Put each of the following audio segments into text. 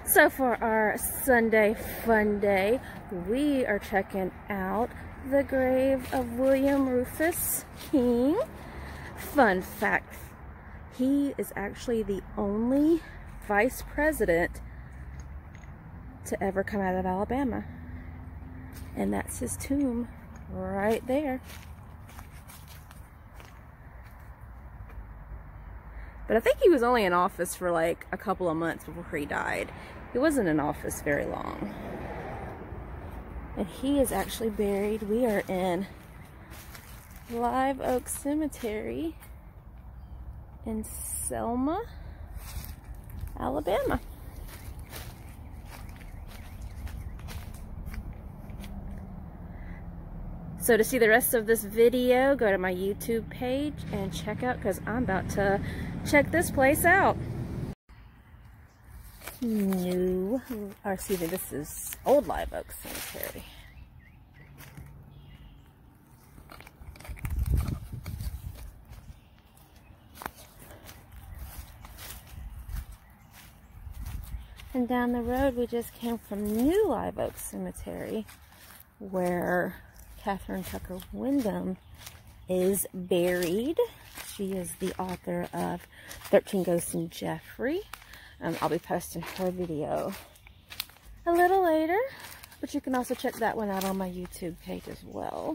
So for our Sunday Funday, we are checking out the grave of William Rufus King. Fun fact, he is actually the only vice president to ever come out of Alabama. And that's his tomb right there. But I think he was only in office for like a couple of months before he died. He wasn't in office very long. And he is actually buried. We are in Live Oak Cemetery in Selma, Alabama. So to see the rest of this video, go to my YouTube page and check out, because I'm about to check this place out. This is Old Live Oak Cemetery. And down the road, we just came from New Live Oak Cemetery, where Catherine Tucker Wyndham is buried. She is the author of 13 Ghosts and Jeffrey. I'll be posting her video a little later, but you can also check that one out on my YouTube page as well,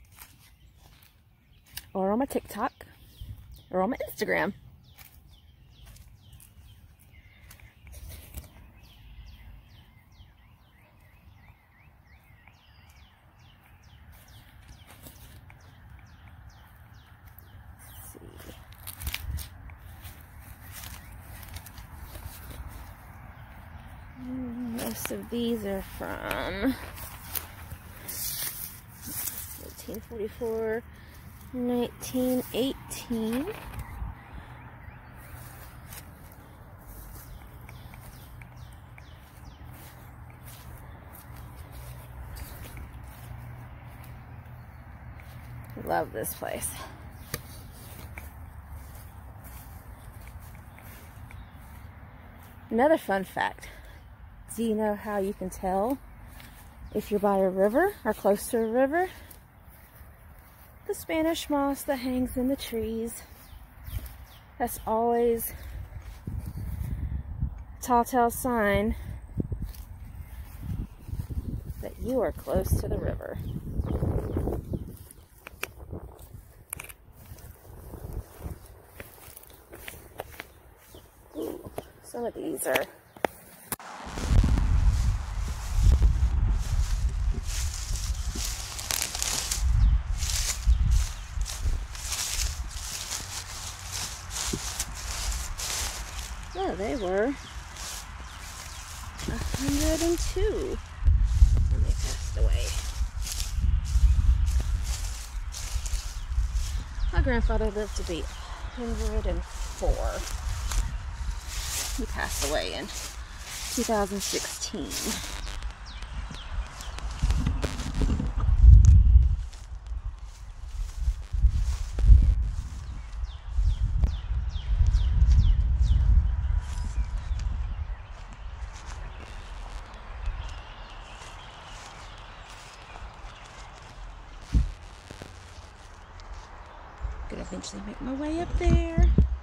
or on my TikTok, or on my Instagram. Most of these are from 1844, 1918. Love this place. Another fun fact. Do you know how you can tell if you're by a river or close to a river? The Spanish moss that hangs in the trees. That's always a telltale sign that you are close to the river. Ooh, some of these are they were 102 when they passed away. My grandfather lived to be 104. He passed away in 2016. Gonna eventually make my way up there.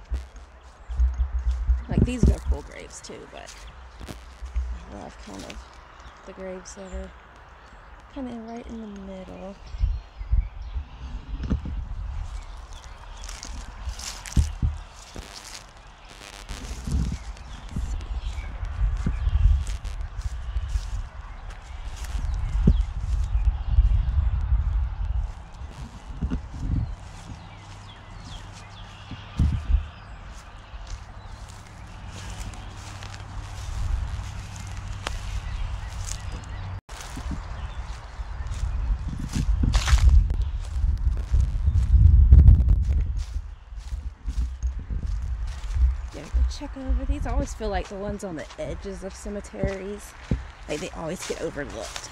Like, these are cool graves too, but I love kind of the graves that are kind of right in the middle. Check over these. I always feel like the ones on the edges of cemeteries, like, they always get overlooked.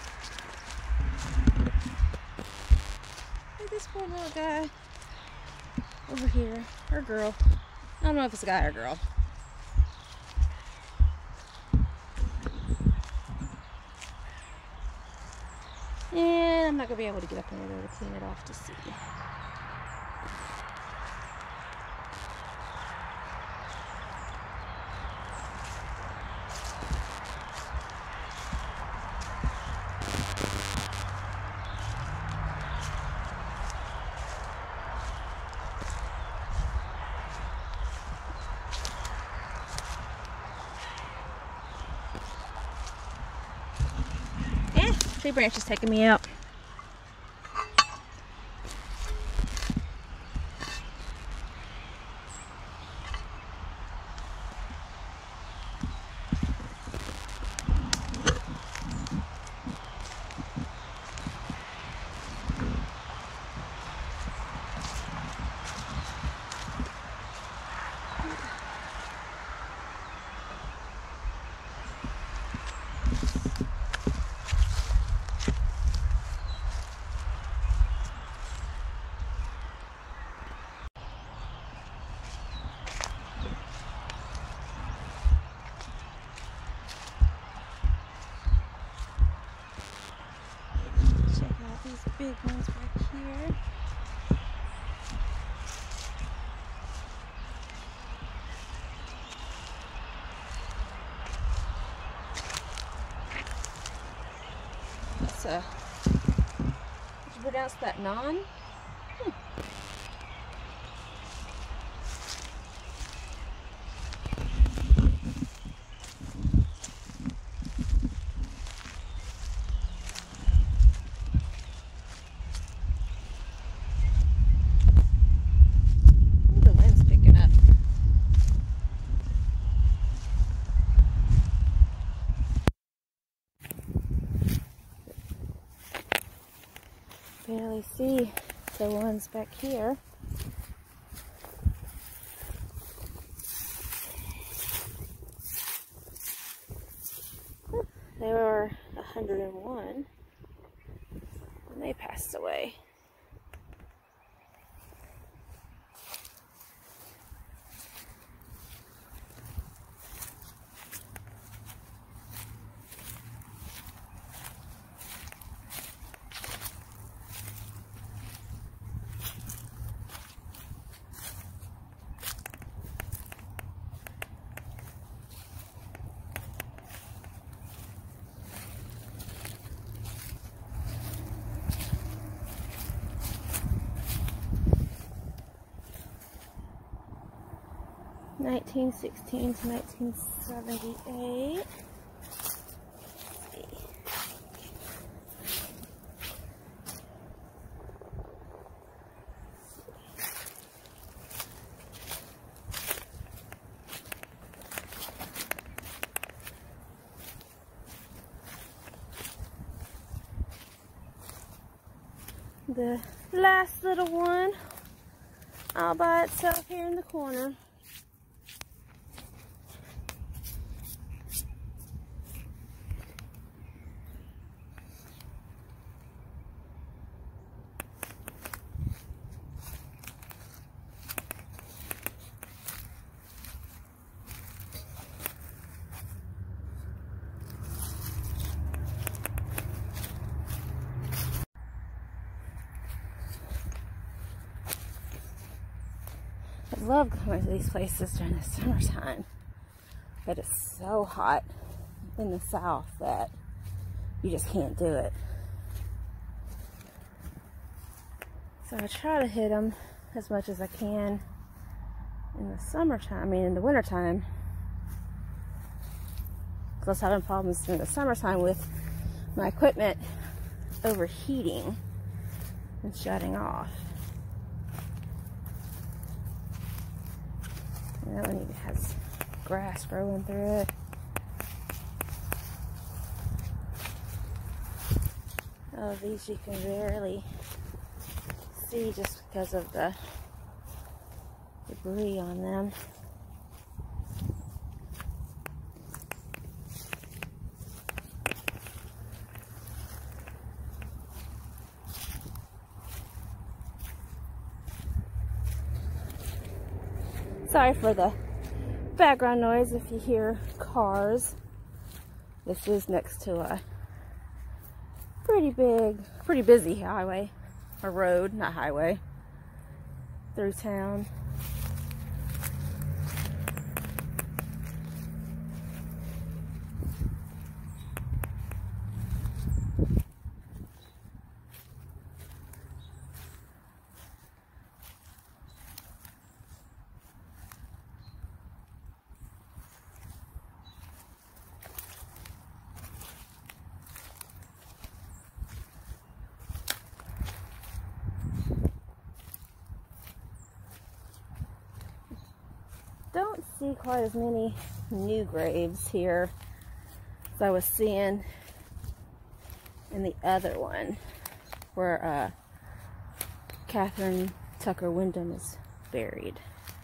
Look at this poor little guy. over here, or girl. I don't know if it's a guy or girl. And I'm not going to be able to get up in there to clean it off to see. Tree branch is taking me out. These big ones back here. That's did you pronounce that non? Barely see the ones back here. They were 101 when they passed away. (1916 to 1978). The last little one all by itself here in the corner. I love going to these places during the summertime, but it's so hot in the south that you just can't do it. So I try to hit them as much as I can in the summertime, in the wintertime. Because I was having problems in the summertime with my equipment overheating and shutting off. And that one even has grass growing through it. Oh, these you can barely see just because of the debris on them. Sorry for the background noise if you hear cars. This is next to a pretty busy highway, or road, not highway, through town. Don't see quite as many new graves here as I was seeing in the other one where Catherine Tucker Wyndham is buried.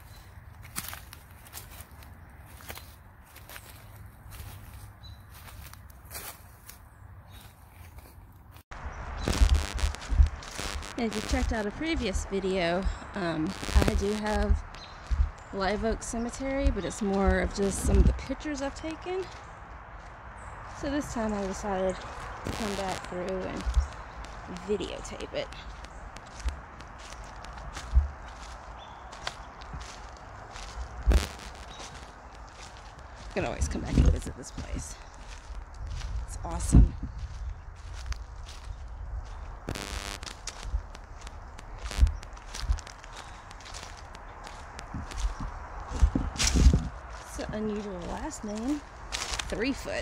And if you checked out a previous video, I do have Live Oak Cemetery, but it's more of just some of the pictures I've taken. So this time I decided to come back through and videotape it. I can always come back and visit this place. It's awesome. Unusual last name, 3 foot.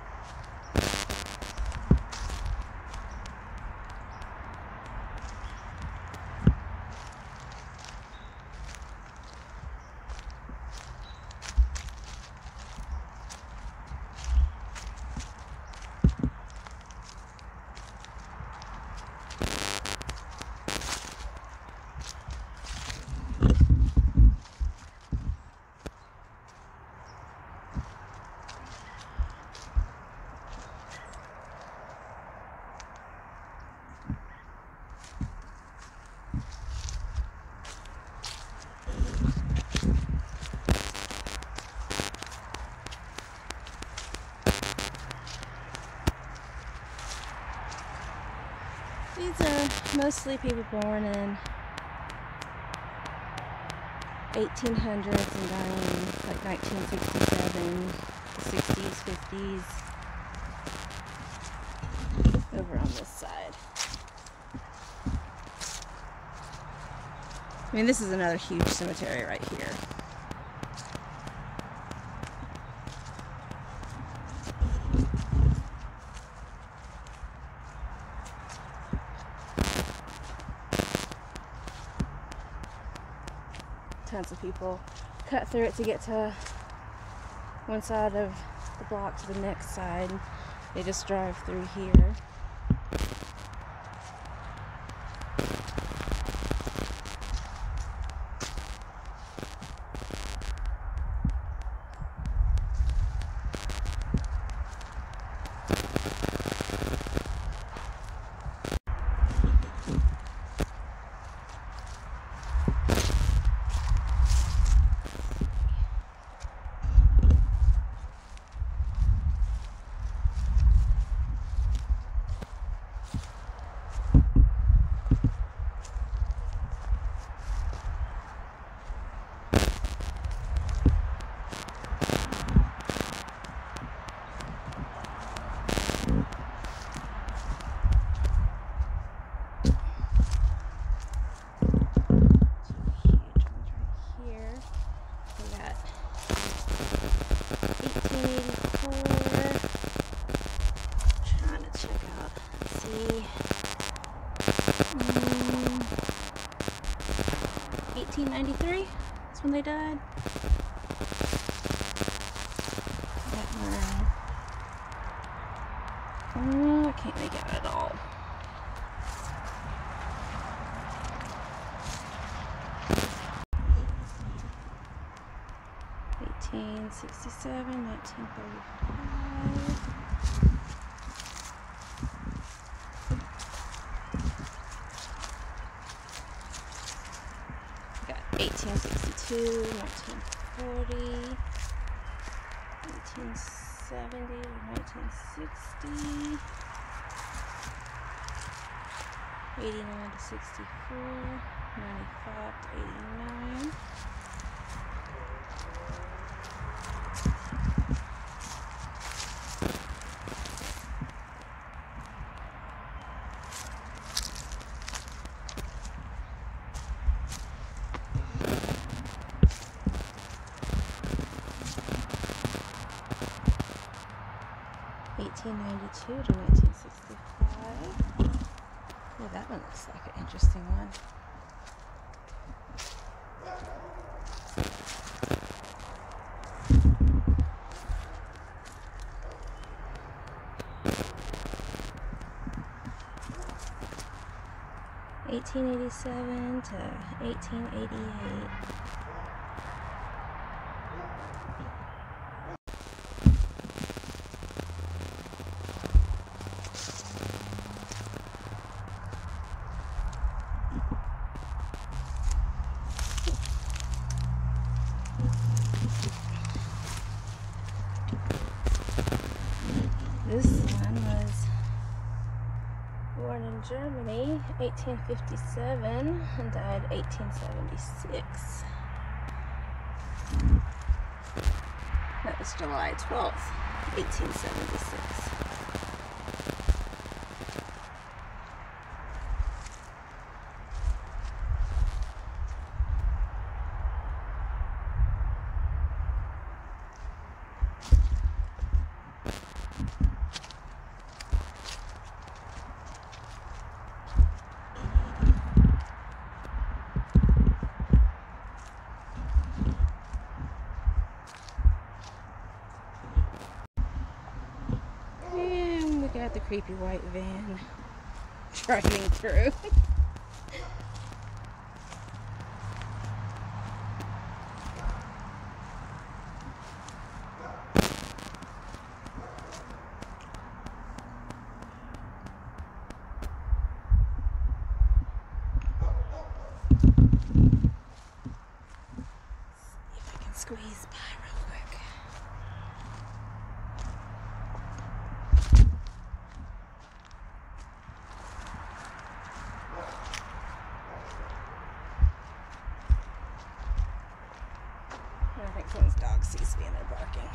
These are mostly people born in 1800s and dying like 1967, 60s, 50s, over on this side. I mean, this is another huge cemetery right here. Tons of people cut through it to get to one side of the block to the next side. They just drive through here. That's when they died. I can't make it at all. (1867, 1935). Got 1862. 1940, 1970 to 1960, 89 to 64, 95 to 89. (1892 to 1965). Oh, that one looks like an interesting one. (1887 to 1888). This one was born in Germany, 1857, and died 1876. That was July 12th, 1876. And we got the creepy white van driving through. See if I can squeeze by real quick. I think someone's dog sees me and they're barking.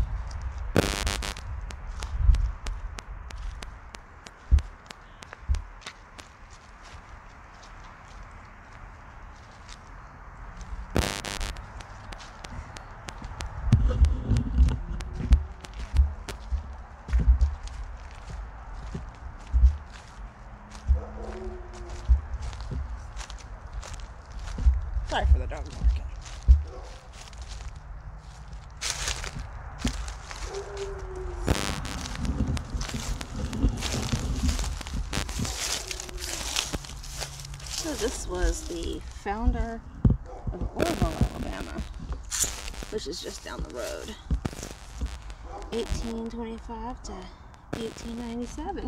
Sorry for the dog barking. So this was the founder of Selma, Alabama, which is just down the road. 1825 to 1897.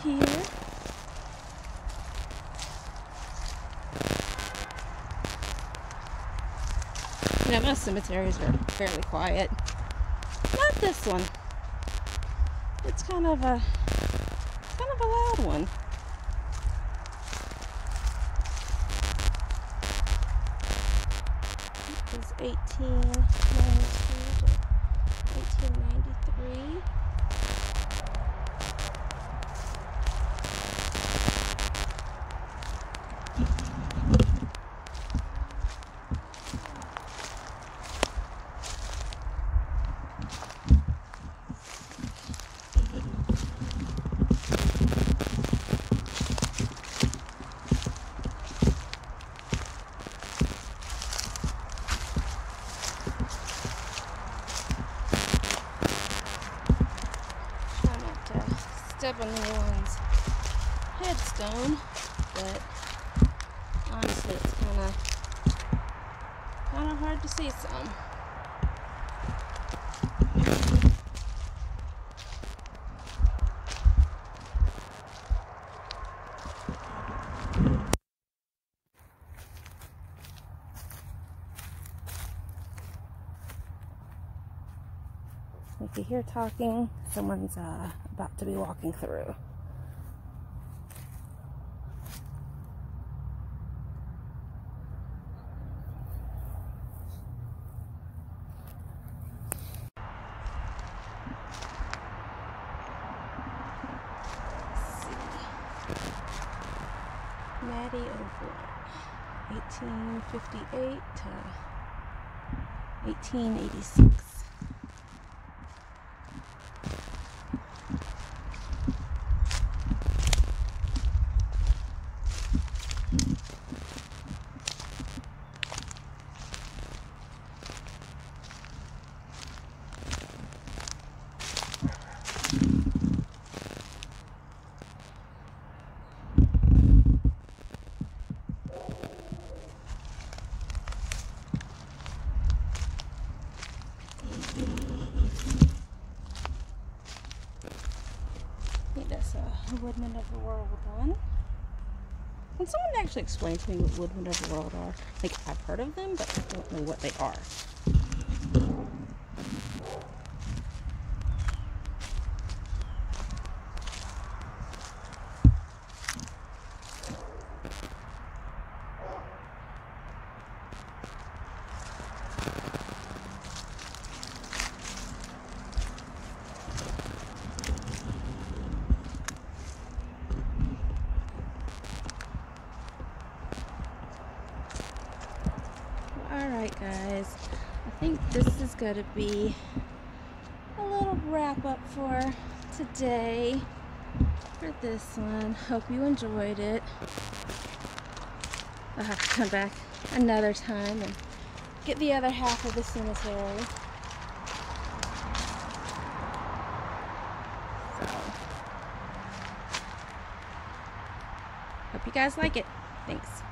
here. You know, most cemeteries are fairly quiet. Not this one. It's kind of a loud one. It was 1892 to 1893. Step on anyone's headstone, but honestly it's kind of hard to see some. If you hear talking, someone's about to be walking through. Maddie Oakwood, 1858 to 1886. That's a Woodmen of the World one. Can someone actually explain to me what Woodmen of the World are? Like, I've heard of them, but I don't know what they are. Alright guys, I think this is going to be a little wrap up for today for this one. Hope you enjoyed it. I'll have to come back another time and get the other half of the cemetery. So, hope you guys like it. Thanks.